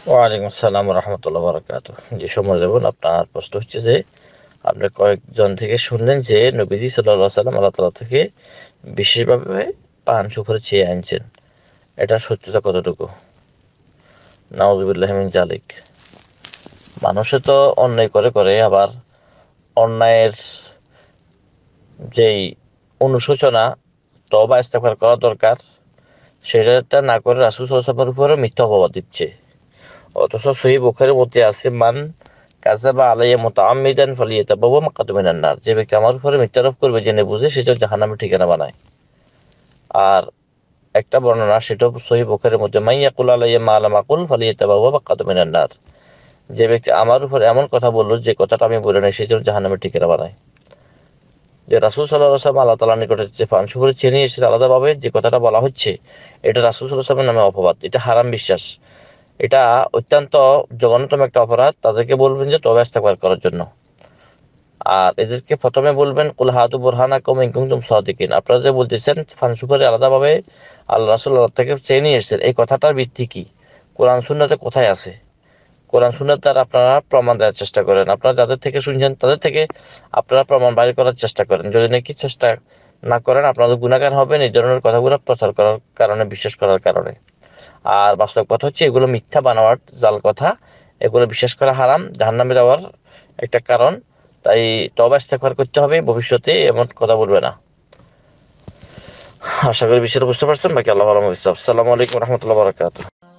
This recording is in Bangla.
ওয়ালাইকুম আসসালাম রহমতুল্লাহ বারাকাতু। যে সময় যাবেন, আপনার প্রশ্ন হচ্ছে যে আপনি কয়েকজন থেকে শুনলেন যে নবীজি সাল্লাল্লাহু আলাইহি সাল্লাম আল্লাহ তাআলা থেকে বিশেষভাবে পান সুপারি চেয়ে আনছেন, এটা সত্যতা কতটুকু? নাউযুবিল্লাহি মিন যালিক। মানুষে তো অন্যায় করে করে আবার অন্যায়ের যেই অনুশোচনা, তওবা ইস্তেগফার করা দরকার, সেটা না করে রাসূল সাল্লাল্লাহু আলাইহি ওয়াসাল্লামের উপরে মিথ্যা অপবাদ দিচ্ছে। অথচ সহিহ বুখারীর মধ্যে আছে, মান কাযাবা আলাইয়া মুতাআম্মিদান ফালিয়াতাবাওয়া মাকআদাহু মিনান নার। যে ব্যক্তি আমার উপরে মিথ্যা আরোপ করবে জেনে বুঝে, সেটা জাহান্নামের ঠিকানা বানায়। আর একটা বর্ণনা, সেটা সহিহ বুখারীর মধ্যে, মান ইয়াকুল আলাইয়া মা লাম আকুল ফালিয়াতাবাওয়া মাকআদাহু মিনান নার। যে ব্যক্তি আমার উপর এমন কথা বললো যে কথাটা আমি বলে নাই, সে যেন জাহান্নামের ঠিকানা বানায়। যে রাসূল সাল্লাল্লাহু আলাইহি ওয়াসাল্লাম আল্লাহ তাআলার নিকটে যে পান সুপারি চেয়ে নিয়ে এসেছে, আলাদাভাবে যে কথাটা বলা হচ্ছে, এটা রাসূল সাল্লাল্লাহু আলাইহি ওয়াসাল্লামের নামে অপবাদ, এটা হারাম বিশ্বাস, এটা অত্যন্ত জঘন্যতম একটা অপরাধ। তাদেরকে বলবেন যে তওবা ইস্তেগফার করার জন্য। আর এদেরকে প্রথমে বলবেন, কুল হাতু বুরহানাকুম ইন কুনতুম সাদিকিন। আপনারা যে বলতেছেন পান সুপারি আলাদাভাবে আল্লাহ রাসূল থেকে চেয়ে নিয়ে এসেছেন, এই কথাটার ভিত্তি কি? কোরআন সুন্নাতে কোথায় আছে? কোরআন সুন্নাত দ্বারা আপনারা প্রমাণ দেওয়ার চেষ্টা করেন। আপনারা যাদের থেকে শুনছেন তাদের থেকে আপনারা প্রমাণ বাইর করার চেষ্টা করেন। যদি নাকি চেষ্টা না করেন, আপনাদের গুনাহগার হবেন এই ধরনের কথাগুলো প্রচার করার কারণে, বিশ্বাস করার কারণে। আর বাস্তব কথা হচ্ছে, এগুলো মিথ্যা বানোয়াট জাল কথা, এগুলো বিশ্বাস করা হারাম, জাহান্নামে যাওয়ার একটা কারণ। তাই তওবা ইস্তেগফার করতে হবে, ভবিষ্যতে এমন কথা বলবে না। আশা করি বিষয়টা বুঝতে পারছেন। বাকি আল্লাহ আলম। আসসালামু আলাইকুম রহমতুল্লাহ বারাকাতুহু।